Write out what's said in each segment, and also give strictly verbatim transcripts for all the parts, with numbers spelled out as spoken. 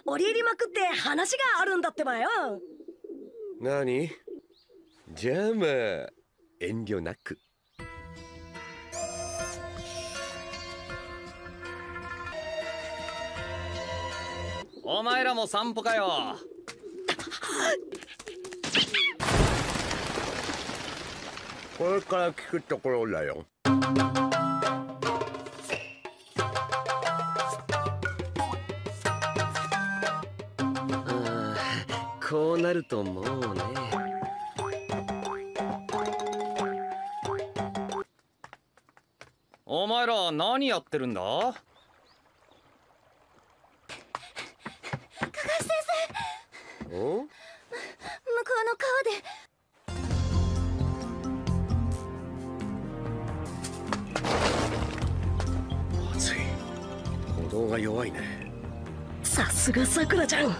折り入りまくって話があるんだってばよ。 なに？じゃあまあ遠慮なく。 お前らも散歩かよ。 これから聞くところだよ。こうなるともうね。 お前ら何やってるんだ？ 高橋先生。 お？ 向こうの川で。 暑い。歩道が弱いね。 さすがさくらちゃん。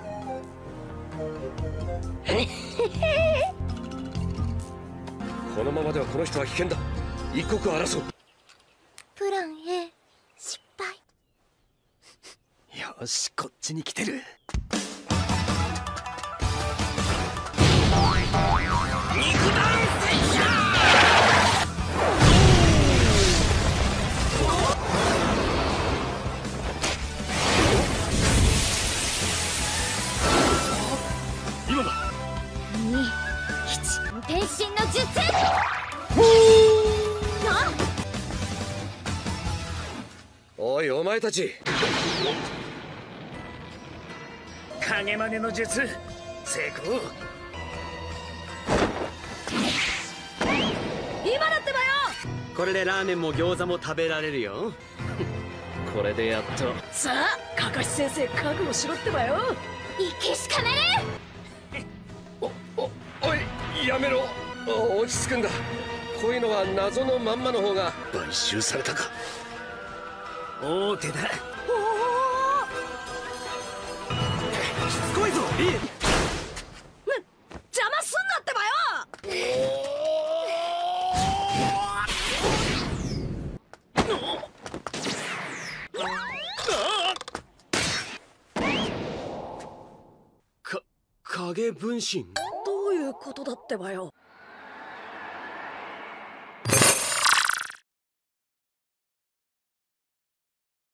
このままではこの人は危険だ。一刻を争う。 プラン A 失敗。 よし、こっちに来てる。 肉弾戦車。 今だ。 に、いち、変身の術。 おいお前たち。 影真似の術成功。 今だってばよ。 これでラーメンも餃子も食べられるよ。これでやっと。 さあカカシ先生覚悟しろってばよ。 行けしかねる。 おおおいやめろ。お落ち着くんだ。こういうのは謎のまんまの方が。買収されたか。 大手だ。 しつこいぞリー。 邪魔すんなってばか影分身。 よ。どういうことだってばよ。